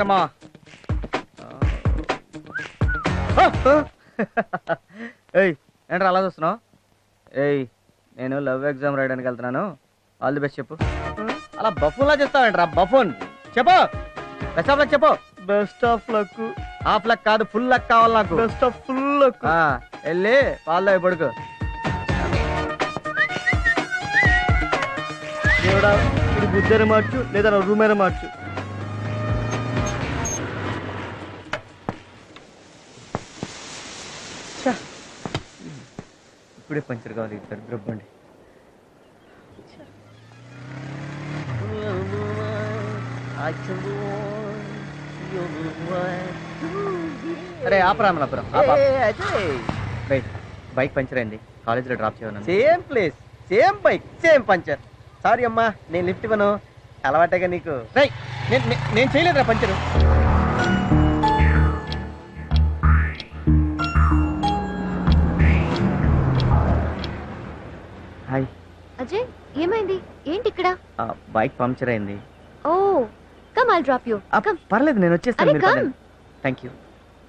కర్మ. ఏయ్ ఏంట్రా అలా చూస్తున్నావు? ఏయ్ నేను లవ్ ఎగ్జామ్ రాయడానికి వెళ్తున్నాను. ఆల్ ది బెస్ట్ చెప్పు. అలా బఫూన్లా చెప్తావేంట్రా? బఫూన్ చెప్పు. బెస్ట్ ఆఫ్ లక్ చెప్పు. Best of luck. Half luck కాదు, ఫుల్ లక్ కావాలి నాకు. Best of full luck. వెళ్ళి పాలు పడుకో. దేవుడా, ఇది బుద్ధైన మార్చు లేదా నా రూమ్ అయినా మార్చు. ఇప్పుడే పంచర్ కావాలి దరిద్రబ్బండి. అరే ఆపరామలాపురం. బైక్ పంచర్ అయింది, కాలేజీలో డ్రాప్ చేయను. Same place, same bike, same puncture. Sorry అమ్మా, నేను లిఫ్ట్ ఇవ్వను. అలవాటేగా నీకు. నేను చేయలేదురా పంచరు. హాయ్ అజయ్, ఏమైంది? ఏంటి ఇక్కడ? బైక్ పంక్చర్ అయింది. Oh come, I'll drop you. Come. పర్లేదు, నేను వచ్చేస్తాను. అరే come. Thank you.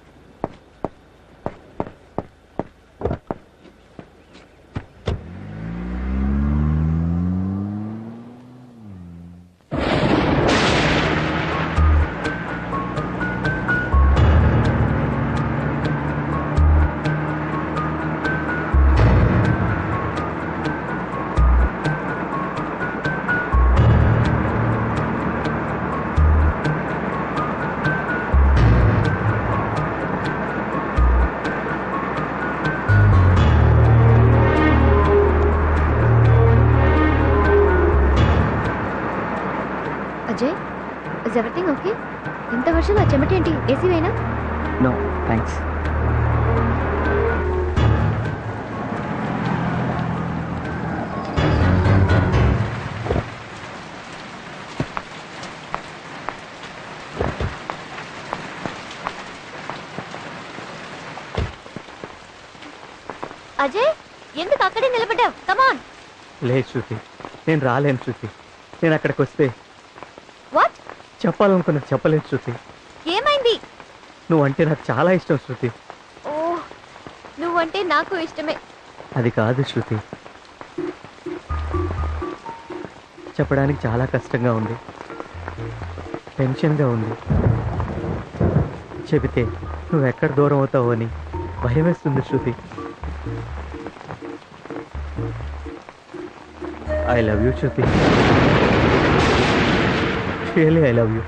Ajay, is everything okay? ఇంత వర్షంలో చెమట ఏంటి? ఏసీ వేనా? No thanks. అజయ్, ఎందుకు అక్కడే నిలబడ్డావు? Come on. లేదు శృతి, నేను రాలేను శృతి. నేను అక్కడికి వస్తే వాట్ చెప్పాలనుకున్నది చెప్పలేదు శృతి. ఏమైంది? నువ్వంటే నాకు చాలా ఇష్టం శృతి. ఓ, నువ్వంటే నాకు ఇష్టమే. అది కాదు శృతి, చెప్పడానికి చాలా కష్టంగా ఉంది, టెన్షన్గా ఉంది. చెబితే నువ్వు ఎక్కడ దూరం అవుతావు అని భయం వేస్తుంది Shruti. I love you Shruti, really I love you.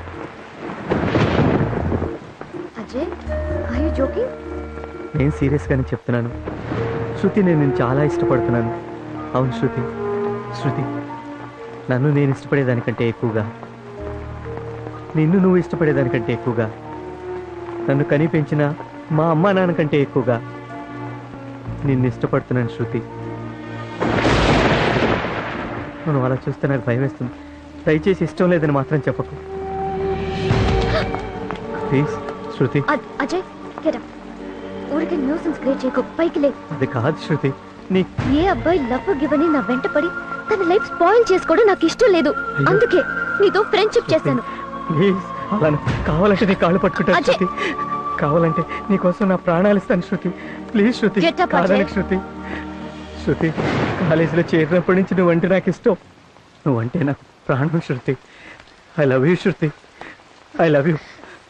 Ajay, are you joking? నేను సీరియస్గానే చెప్తున్నాను శృతి, నేను నిన్ను చాలా ఇష్టపడుతున్నాను. అవును శృతి. శృతి, నన్ను నేను ఇష్టపడేదానికంటే ఎక్కువగా, నిన్ను నువ్వు ఇష్టపడేదానికంటే ఎక్కువగా, నన్ను కని పెంచిన మా అమ్మ నాన్న కంటే ఎక్కువగా నిన్ను ఇష్టపడుతున్నాను శృతి. నువ్వు అలా చూస్తే నాకు భయం వేస్తుంది. దయచేసి ఇష్టం లేదని మాత్రం చెప్పకు please Shruti. Ajay, get up. ఊరికే న్యూసెన్స్ క్రియేట్ చేయకు, పైకి లే. అది కాదు శృతి. నీ ఏ అబ్బాయి లవ్ గివ్ అని నా వెంట పడి తన లైఫ్ స్పాయిల్ చేసుకోవడం నాకు ఇష్టం లేదు. అందుకే నీతో ఫ్రెండ్షిప్ చేశాను. ప్లీజ్, అలా కావాలంటే నీ కాళ్ళు పట్టుకుంటాను శృతి. కావాలంటే నీకోసం నా ప్రాణాలు ఇస్తాను శృతి. ప్లీజ్ శృతి, కాదని శృతి. శృతి, కాలేజీలో చేరినప్పటి నుంచి నువ్వంటే నాకు ఇష్టం. నువ్వంటే నాకు ప్రాణం Shruti. I love you Shruti, I love you.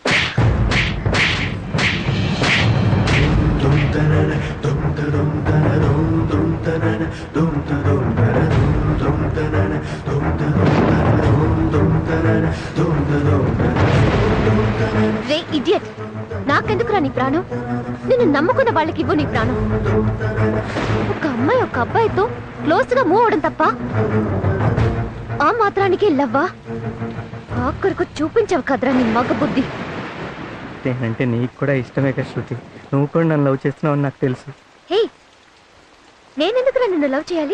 రే ఇడియట్, నాకెందుకురా నీ ప్రాణం? నిన్ను నమ్ముకున్న వాళ్ళకి ఇవ్వు నీ ప్రాణం. ఒక అమ్మాయి ఒక అబ్బాయితో క్లోజ్ గా మూవ్ అవడం తప్ప ఆ మాత్రానికి లవ్వా? ఆఖరికి చూపించవు కదరా నీ మగ బుద్ధి. నేనంటే నీకు కూడా ఇష్టమే కదా శృతి. నువ్వు కూడా నన్ను లవ్ చేస్తున్నావు అని నాకు తెలుసు. హే, నేనెందుకురా నిన్ను లవ్ చేయాలి?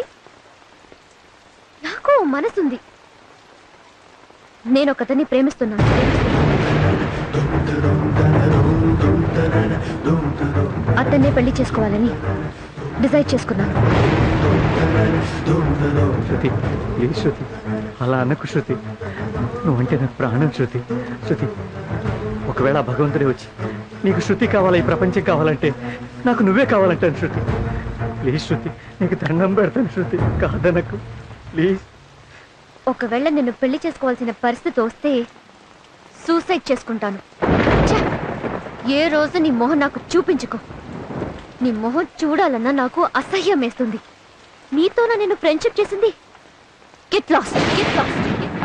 నాకు మనసుంది. నేను ఒకతన్ని ప్రేమిస్తున్నాను. అతన్నే పెళ్లి చేసుకోవాలని డిసైడ్ చేసుకున్నాను. శృతి, ఏ శృతి, అలా అనకు శృతి. నువ్వంటే నాకు ప్రాణం శృతి. శృతి, ఒకవేళ ఆ భగవంతుడే వచ్చి నీకు శృతి కావాలా, ఈ ప్రపంచం కావాలంటే నాకు నువ్వే కావాలంటాను శృతి. ప్లీజ్ శృతి, నీకు దండం పెడతాను శృతి, కాదనకు ప్లీజ్. ఒకవేళ నిన్ను పెళ్లి చేసుకోవాల్సిన పరిస్థితి వస్తే సూసైడ్ చేసుకుంటాను. ఛే! ఏ రోజు నీ మొహం నాకు చూపించుకో. నీ మొహం చూడాలన్నా నాకు అసహ్యం వేస్తుంది. నీతోనా నేను ఫ్రెండ్షిప్ చేసింది? Get lost, get lost.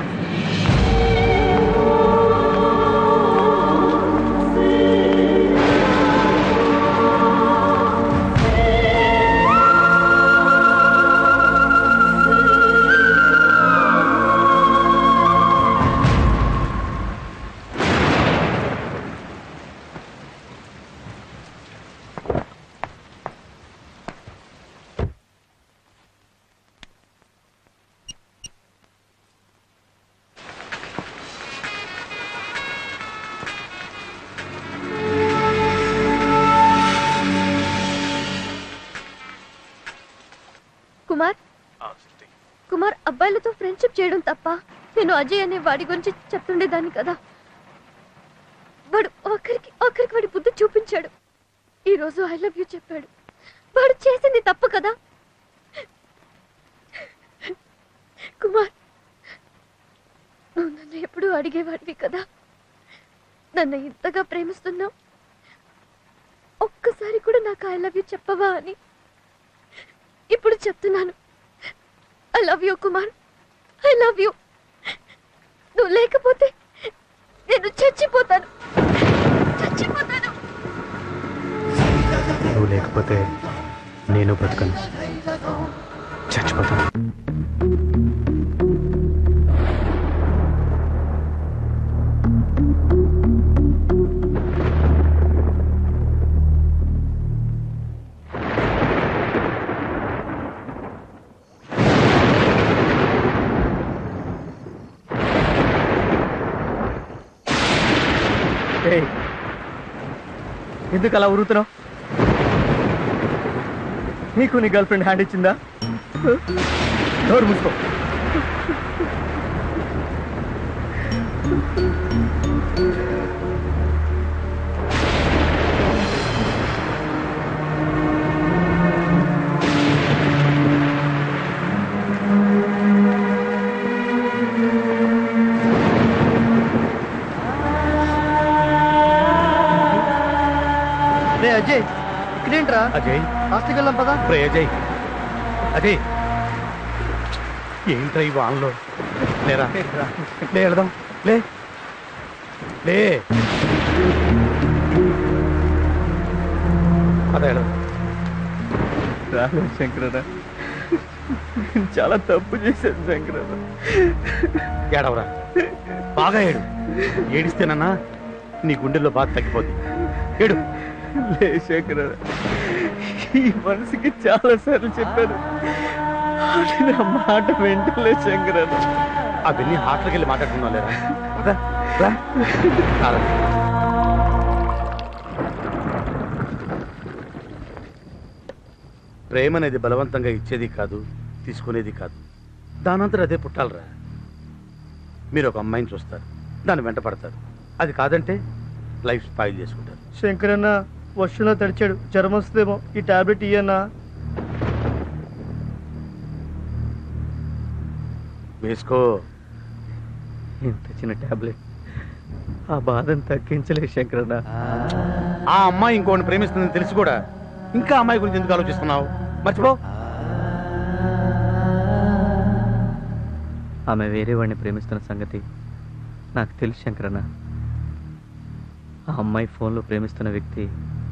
Kumar, Kumar అబ్బాయిలతో ఫ్రెండ్షిప్ చేయడం తప్ప? నేను అజయ్ అనే వాడి గురించి చెప్తుండేదాన్ని కదా. వాడు ఆఖరికి వాడి బుద్ధి చూపించాడు. ఈ రోజు ఐ లవ్ యూ చెప్పాడు. వాడు చేసింది తప్పు కదా. కుమార్, నువ్వు నన్ను ఎప్పుడూ అడిగేవాడివి కదా, నన్ను ఇంతగా ప్రేమిస్తున్నావు, ఒక్కసారి కూడా నాకు ఐ లవ్ యూ చెప్పవా అని. ఇప్పుడు చెప్తున్నాను, I love you Kumar, I love you. నువ్వు లేకపోతే నేను చచ్చిపోతాను. నువ్వు లేకపోతే నేను బతకను, చచ్చిపోతాను. ఎందుకు అలా ఉరుతున్నావు? నీకు నీ గర్ల్ ఫ్రెండ్ హ్యాండ్ ఇచ్చిందా? డోర్ మూసుకో. అజయ్, ఇక్కడేంట్రా? అజయ్, హాస్టల్కి వెళ్దాం పదా. అజయ్, అజయ్, ఏంట్రా ఈ వాన్లో? లేరా, లే వెళదాం, లే లే అదే రాలేదు శంకరరా, చాలా తప్పు చేశాను శంకరరా. ఏడవరా, బాగా ఏడు. ఏడిస్తేనన్నా నీ గుండెల్లో బాధ తగ్గిపోద్ది. ఏడు. లే శంకరరా, ఈ మనసుకి చాలా సార్లు చెప్పాను, నా మాట వెంటలే శంకరరా. అవన్నీ హాస్టల్కి వెళ్ళి మాట్లాడుతున్నావు లేరా? ప్రేమ అనేది బలవంతంగా ఇచ్చేది కాదు, తీసుకునేది కాదు. దానంతరం అదే పుట్టాలరా. మీరు ఒక అమ్మాయిని చూస్తారు, దాన్ని వెంట పడతారు. అది కాదంటే లైఫ్ స్పాయిల్ చేసుకుంటారు. శంకరన్న వర్షంలో తడిచాడు, జ్వరం వస్తుందేమో, ఈ టాబ్లెట్ ఇయ్యన్నా. వేసుకో. ఇంత చిన్న టాబ్లెట్ ఆ బాధను తగ్గించలేదు శంకరన్న. ఆ అమ్మాయి ఇంకోటి ప్రేమిస్తుందని తెలిసి కూడా ఇంకా అమ్మాయి గురించి ఎందుకు ఆలోచిస్తున్నావు? మర్చిపో. ఆమె వేరే వాడిని ప్రేమిస్తున్న సంగతి నాకు తెలుసు శంకరన్న. ఆ అమ్మాయి ఫోన్లో ప్రేమిస్తున్న వ్యక్తి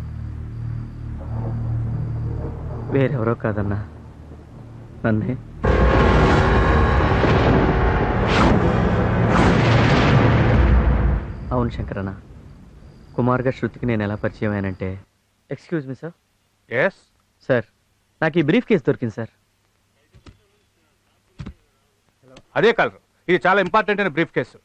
వేరెవరో కాదన్నా, నన్నే. అవును శంకరన్న, కుమార్ గారు శృతికి నేను ఎలా పరిచయం అయ్యానంటే. Excuse me sir. Yes sir, నాకు ఈ బ్రీఫ్ కేసు దొరికింది సార్. అదే కాదు, ఇది చాలా ఇంపార్టెంట్ అయిన బ్రీఫ్ కేసు.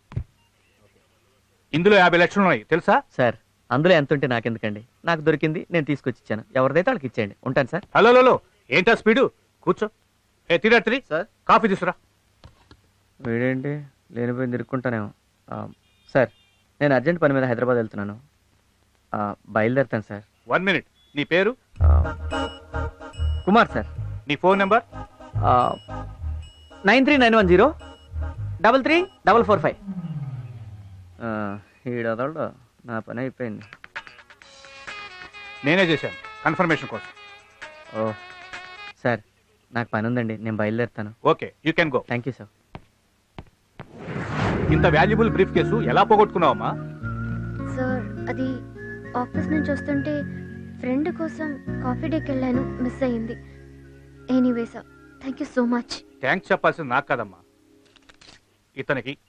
ఇందులో 50 లక్షలు ఉన్నాయి తెలుసా? సార్, అందులో ఎంత ఉంటే నాకెందుకండి, నాకు దొరికింది, నేను తీసుకొచ్చి ఇచ్చాను. ఎవరిదైతే వాళ్ళకి ఇచ్చేయండి. ఉంటాను సార్. హలో, ఏంటా స్పీడు? కూర్చో. తిరిగి సార్, కాఫీ తీసుకురా. వీడేంటి లేనిపోయింది ఇరుక్కుంటానేమో. సార్, నేను అర్జెంట్ పని మీద హైదరాబాద్ వెళ్తున్నాను. బయలుదేరుతాను సార్. 1 minute. నీ పేరు? కుమార్ సార్. నీ ఫోన్ నెంబర్? 9391033445. ఈడొదలడు, నా పని అయిపోయింది. నేనే చేశాను కన్ఫర్మేషన్ కోసం. ఓ సార్, నాకు పని ఉందండి, నేను బయలుదేరుతాను. Okay, you can go. Thank you sir. ఇంత వాల్యుబుల్ బ్రీఫ్ కేసు ఎలా పోగొట్టుకున్నావమ్మా? సార్, అది ఆఫీస్ నుంచి వస్తుంటే ఫ్రెండ్ కోసం కాఫీ డేకి వెళ్ళాను, మిస్ అయ్యింది. Anyway sir, thank you so much. Thanks చెప్పాల్సింది నాకు కదమ్మా, ఇతనికి.